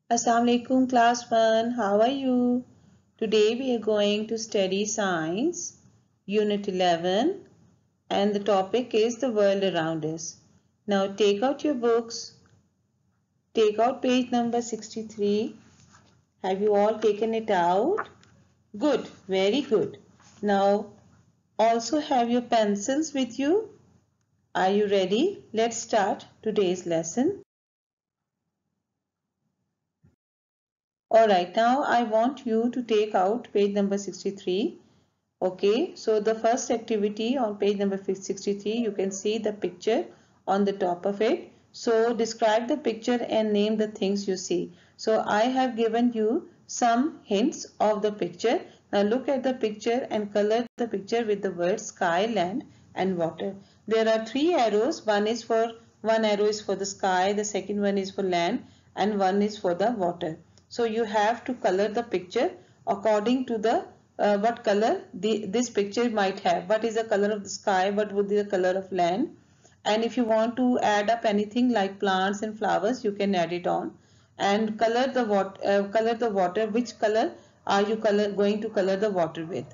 Assalamualaikum class 1, how are you? Today we are going to study science unit 11 and the topic is the world around us. Now take out your books, take out page number 63. Have you all taken it out? Good, very good. Now also have your pencils with you. Are you ready? Let's start today's lesson. Alright, now I want you to take out page number 63. Okay, so the first activity on page number 63, you can see the picture on the top of it. So describe the picture and name the things you see. So I have given you some hints of the picture. Now look at the picture and color the picture with the words sky, land and water. There are three arrows. One arrow is for the sky, the second one is for land and one is for the water. So you have to color the picture according to the what color this picture might have. What is the color of the sky? What would be the color of land? And if you want to add up anything like plants and flowers, you can add it on. And color the water. Which color are you going to color the water with?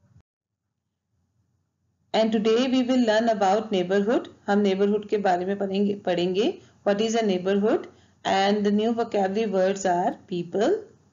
And today we will learn about neighborhood. हम neighborhood के बारे में पढ़ेंगे. What is a neighborhood? And the new vocabulary words are people,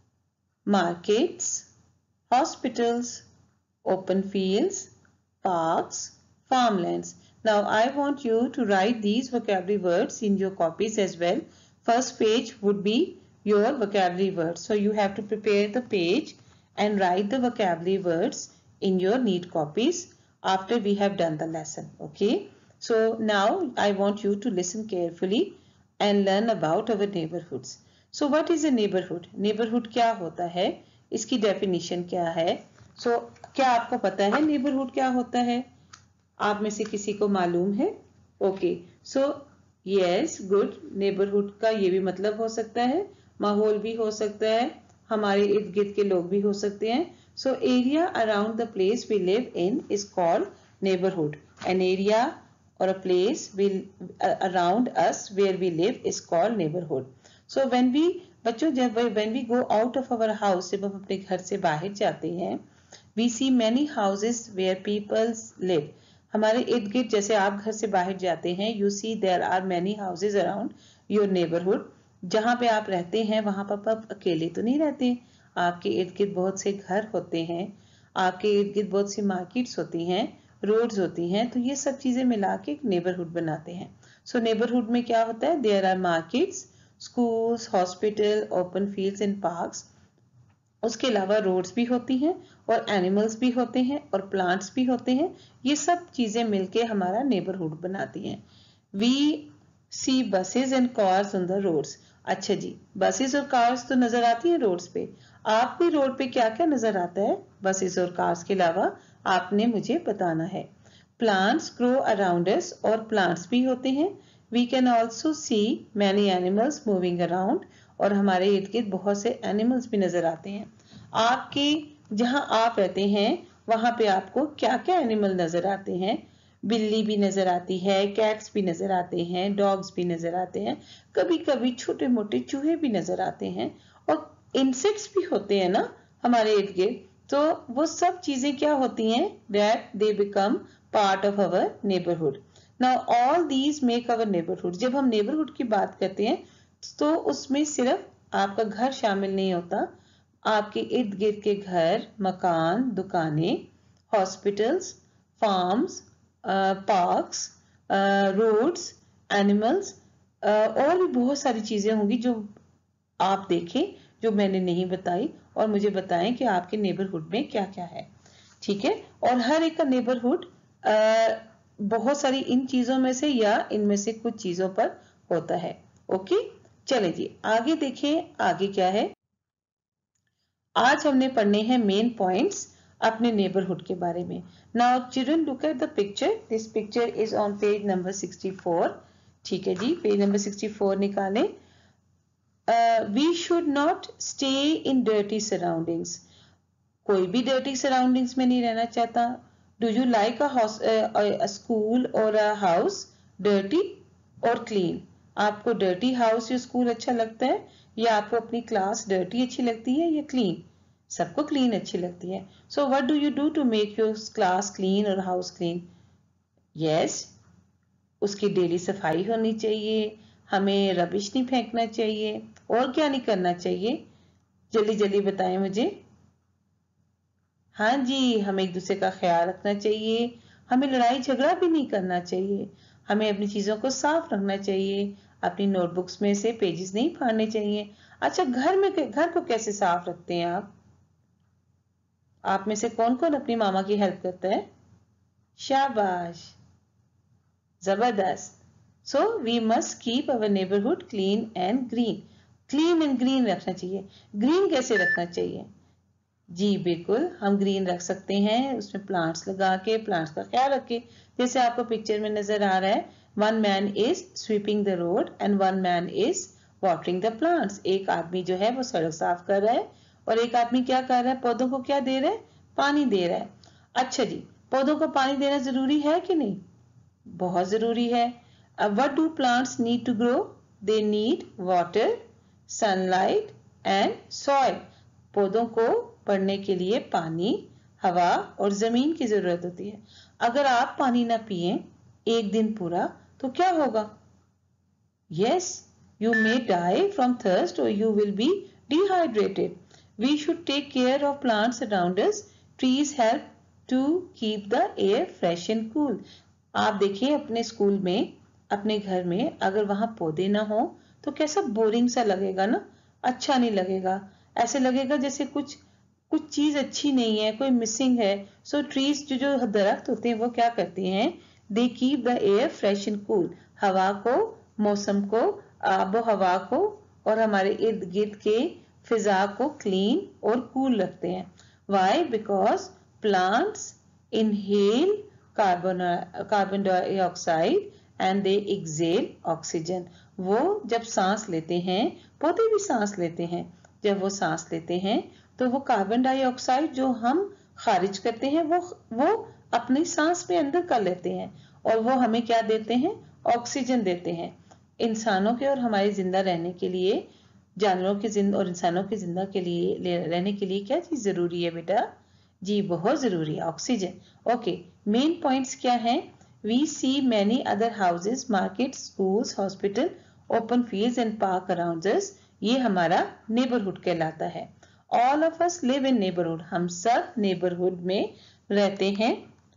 markets, hospitals, open fields, parks, farmlands. Now I want you to write these vocabulary words in your copies as well. First page would be your vocabulary words. So you have to prepare the page and write the vocabulary words in your neat copies after we have done the lesson. Okay. So now I want you to listen carefully and learn about our neighborhoods. So what is a neighborhood? Neighborhood क्या होता है? इसकी definition क्या है? सो क्या आपको पता है नेबरहुड क्या होता है? आप में से किसी को मालूम है? Okay, so yes, good. Neighbourhood का ये भी मतलब हो सकता है, माहौल भी हो सकता है, हमारे इर्द गिर्द के लोग भी हो सकते हैं. So area around the place we live in is called neighbourhood. An area or a place around us where we live is called neighborhood. So बच्चों जब when we go out of our house, जब हम अपने घर से बाहर जाते हैं, we see many houses where people live. हमारे इर्द गिर्द जैसे आप घर से बाहर जाते हैं, you see there are many houses around your neighborhood. जहाँ पे आप रहते हैं वहाँ पर आप अकेले तो नहीं रहते. आपके इर्द गिर्द बहुत से घर होते हैं, आपके इर्द गिर्द बहुत सी मार्केट्स होती हैं, रोड्स होती हैं. तो ये सब चीजें मिला के एक नेबरहुड बनाते हैं. सो नेबरहुड में क्या होता है? There are markets, schools, hospital, open fields and parks. उसके अलावा रोड्स भी होती हैं और एनिमल्स भी होते हैं और प्लांट्स भी होते हैं. ये सब चीजें मिलके हमारा नेबरहुड बनाती हैं. We see buses and cars on the roads. अच्छा जी, बसेस और कार्स तो नजर आती हैं रोड्स पे. आपको रोड पे क्या क्या नजर आता है बसेस और कार्स के अलावा? आपने मुझे बताना है. प्लांट्स ग्रो अराउंड अस, और प्लांट्स भी होते हैं. We can also see many animals moving around, और हमारे इर्द गिर्द बहुत से एनिमल्स भी नजर आते हैं. आपके जहां आप रहते हैं वहां पे आपको क्या क्या एनिमल नजर आते हैं? बिल्ली भी नजर आती है, कैट्स भी नजर आते हैं, डॉग्स भी नजर आते हैं, कभी कभी छोटे मोटे चूहे भी नजर आते हैं, और इंसेक्ट्स भी होते हैं ना हमारे इर्द गिर्द. तो वो सब चीजें क्या होती हैं? That they become part of our neighbourhood. Now all these make our neighbourhood. जब हम नेबरहुड की बात करते हैं तो उसमें सिर्फ आपका घर शामिल नहीं होता. आपके इर्द गिर्द के घर, मकान, दुकानें, hospitals, farms, parks, roads, animals और भी बहुत सारी चीजें होंगी जो आप देखें, जो मैंने नहीं बताई, और मुझे बताएं कि आपके नेबरहुड में क्या क्या है. ठीक है. और हर एक का नेबरहुड बहुत सारी इन चीजों में से या इनमें से कुछ चीजों पर होता है. ओके, चले जी आगे देखें. आगे क्या है? आज हमने पढ़ने हैं मेन पॉइंट्स अपने नेबरहुड के बारे में. Now children look at the picture. This picture is on page number 64. ठीक है जी, पेज नंबर 64 निकालें. We should not stay in dirty surroundings. कोई भी dirty surroundings में नहीं रहना चाहता. Do you like a school or a house dirty or clean? आपको डर्टी हाउस या स्कूल अच्छा लगता है, या आपको अपनी क्लास डर्टी अच्छी लगती है या क्लीन? सबको क्लीन अच्छी लगती है. So what do you do to make your class clean और हाउस क्लीन? यस, उसकी डेली सफाई होनी चाहिए, हमें रबिश नहीं फेंकना चाहिए, और क्या नहीं करना चाहिए? जल्दी जल्दी बताएं मुझे. हाँ जी, हमें एक दूसरे का ख्याल रखना चाहिए, हमें लड़ाई झगड़ा भी नहीं करना चाहिए, हमें अपनी चीजों को साफ रखना चाहिए, अपनी नोटबुक्स में से पेजेस नहीं फाड़ने चाहिए. अच्छा, घर को कैसे साफ रखते हैं आप में से कौन कौन अपनी मामा की हेल्प करता है? शाबाश, जबरदस्त. So we must keep our neighbourhood clean and green. Clean and green रखना चाहिए. ग्रीन कैसे रखना चाहिए? जी बिल्कुल, हम ग्रीन रख सकते हैं उसमें प्लांट्स लगा के, प्लांट्स का ख्याल रखे. जैसे आपको पिक्चर में नजर आ रहा है, one man is sweeping the road and one man is watering the plants. एक आदमी जो है वो सड़क साफ कर रहा है और एक आदमी क्या कर रहा है? पौधों को क्या दे रहा है? पानी दे रहा है. अच्छा जी, पौधों को पानी देना जरूरी है कि नहीं? बहुत जरूरी है. What do plants need to grow? They need water, sunlight and soil. पौधों को बढ़ने के लिए पानी, हवा और जमीन की जरूरत होती है. अगर आप पानी ना पिए एक दिन पूरा तो क्या होगा? Yes, you may die from thirst और you will be dehydrated. We should take care of plants around us. Trees help to keep the air fresh and cool. आप देखिए अपने स्कूल में, अपने घर में, अगर वहां पौधे ना हो तो कैसा बोरिंग सा लगेगा ना, अच्छा नहीं लगेगा. ऐसे लगेगा जैसे कुछ चीज अच्छी नहीं है, कोई मिसिंग है. सो ट्रीज जो दरख्त होते हैं वो क्या करते हैं? They keep the air fresh and cool. हवा को, मौसम को, आबो हवा को और हमारे इर्द गिर्द के फिजा को क्लीन और कूल रखते हैं. Why? Because plants inhale carbon dioxide and they exhale oxygen. वो जब सांस लेते हैं, पौधे भी सांस लेते हैं, जब वो सांस लेते हैं तो वो कार्बन डाइऑक्साइड जो हम खारिज करते हैं वो अपनी सांस में अंदर कर लेते हैं और वो हमें क्या देते हैं? ऑक्सीजन देते हैं. इंसानों के और हमारे जिंदा रहने के लिए, जानवरों के जिंदा और इंसानों के जिंदा के लिए रहने के लिए क्या चीज जरूरी है बेटा? जी बहुत जरूरी है, ऑक्सीजन. ओके, मेन पॉइंट्स क्या हैं? We see many other houses, markets, schools, hospital, open fields and park around us. ये हमारा नेबरहुड कहलाता है. All of us live in neighbourhood. हम सब नेबरहुड में रहते हैं.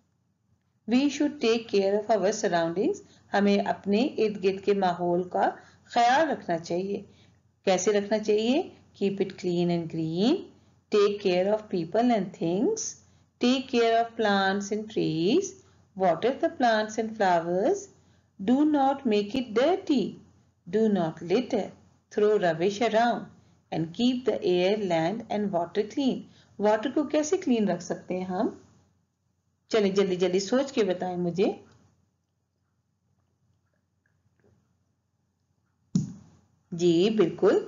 We should take care of our surroundings. हमें अपने इर्द गिर्द के माहौल का ख्याल रखना चाहिए. कैसे रखना चाहिए? Keep it clean and green. Take care of people and things. Take care of plants and trees. Water the plants and flowers. Do not make it dirty. Do not litter. Throw rubbish around. And keep the air, land and water clean. Water को कैसे clean रख सकते हैं हम? चलिए जल्दी जल्दी सोच के बताएं मुझे. जी बिल्कुल,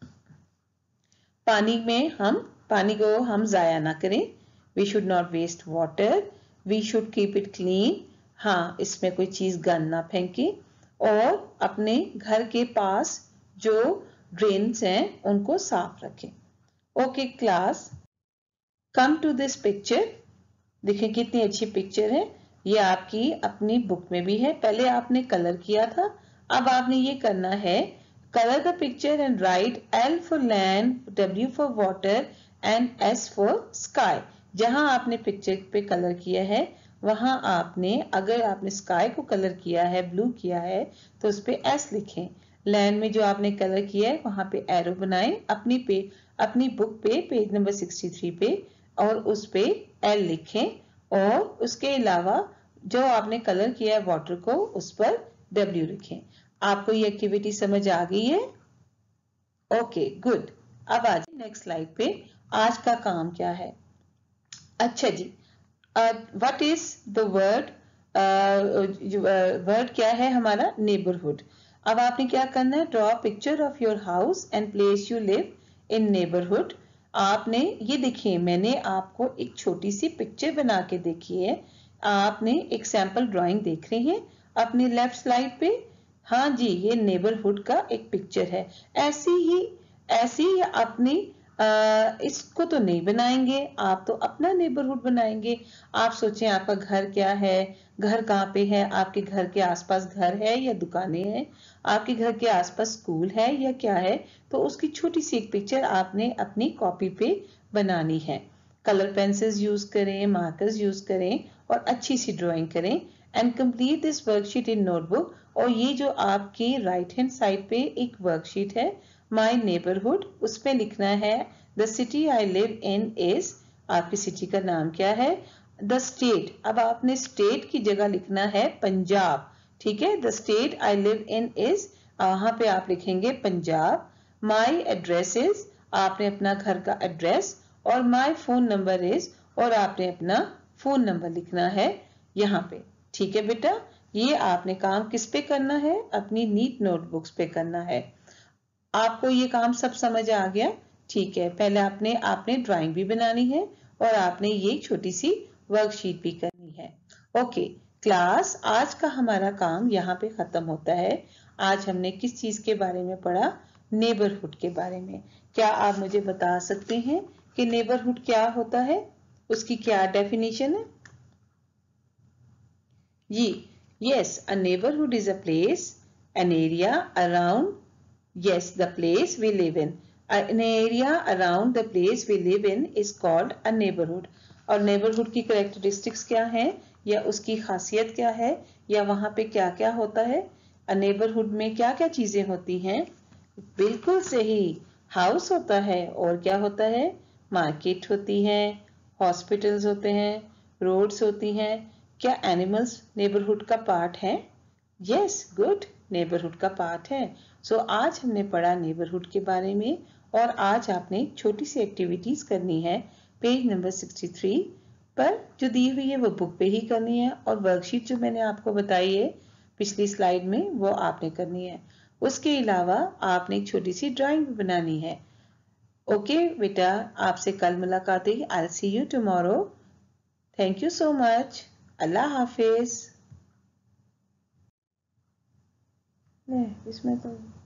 पानी को हम जाया ना करें. We should not waste water. We should keep it clean. हाँ, इसमें कोई चीज गंद ना फेंके और अपने घर के पास जो ड्रेन्स हैं उनको साफ रखें. Okay class, come to this picture. देखिए कितनी अच्छी पिक्चर है. ये आपकी अपनी बुक में भी है. पहले आपने कलर किया था, अब आपने ये करना है. Colour the picture and write L for land, W for water and S for sky. जहां आपने पिक्चर पे कलर किया है वहां आपने, अगर आपने स्काई को कलर किया है, ब्लू किया है, तो उस पे S लिखें. लैंड में जो आपने कलर किया है वहां पे एरो बनाएं अपनी बुक पे पेज नंबर 63 पे और उस पे L लिखें और उसके अलावा जो आपने कलर किया है वाटर को उस पर W लिखें. आपको ये एक्टिविटी समझ आ गई है? Okay good. अब आ जाए नेक्स्ट स्लाइड पे. आज का काम क्या है? अच्छा जी, what is the word? Word क्या है हमारा? नेबरहुड. अब आपने क्या करना है? Draw picture of your house and place you live in neighbourhood. आपने ये देखिए, मैंने आपको एक छोटी सी पिक्चर बना के देखी है. आपने एक सैंपल ड्राइंग देख रहे हैं अपने लेफ्ट स्लाइड पे. हाँ जी, ये नेबरहुड का एक पिक्चर है। ऐसी ही अपनी इसको तो नहीं बनाएंगे, आप तो अपना नेबरहुड बनाएंगे। आप सोचें आपका घर क्या है, घर कहाँ पे है, आपके घर के आसपास घर है या दुकानें हैं, आपके घर के आसपास स्कूल है या क्या है, तो उसकी छोटी सी एक पिक्चर आपने अपनी कॉपी पे बनानी है। कलर पेंसिल्स यूज करें, मार्कर्स यूज करें और अच्छी सी ड्राइंग करें and complete this worksheet in notebook. और ये जो आपकी राइट हैंड साइड पे एक वर्कशीट है माई नेबरहुड, उसमें लिखना है the city I live in is, आपकी सिटी का नाम क्या है, द स्टेट, अब आपने स्टेट की जगह लिखना है पंजाब, ठीक है। The state I live in is, वहां पे आप लिखेंगे पंजाब। माई एड्रेस इज, आपने अपना घर का एड्रेस, और माई फोन नंबर इज, और आपने अपना फोन नंबर लिखना है यहाँ पे, ठीक है बेटा। ये आपने काम किस पे करना है, अपनी नीट नोटबुक्स पे करना है। आपको ये काम सब समझ आ गया, ठीक है। पहले आपने आपने ड्राइंग भी बनानी है और आपने ये छोटी सी वर्कशीट भी करनी है। ओके क्लास, आज का हमारा काम यहाँ पे खत्म होता है। आज हमने किस चीज के बारे में पढ़ा, नेबरहुड के बारे में। क्या आप मुझे बता सकते हैं कि नेबरहुड क्या होता है, उसकी क्या डेफिनेशन है? Yes, a neighborhood is a place, an area around, yes, the place we live in. An area around the place we live in is called a neighborhood. और neighborhood की characteristics क्या हैं, या उसकी खासियत क्या है, या वहाँ पे क्या क्या होता है? A neighborhood में क्या क्या चीजें होती हैं? बिल्कुल सही, हाउस होता है, और क्या होता है? मार्केट होती है, हॉस्पिटल्स होते हैं, रोड्स होती हैं। क्या एनिमल्स नेबरहुड का पार्ट है? यस, गुड, नेबरहुड का पार्ट है। सो आज हमने पढ़ा नेबरहुड के बारे में, और आज आपने छोटी सी एक्टिविटीज करनी है पेज नंबर 63 पर, जो दी हुई है वो बुक पे ही करनी है, और वर्कशीट जो मैंने आपको बताई है पिछली स्लाइड में वो आपने करनी है। उसके अलावा आपने एक छोटी सी ड्राइंग भी बनानी है। ओके बेटा, आपसे कल मुलाकात है। I see you tomorrow. Thank you so much. अल्लाह हाफिज। इसमें तो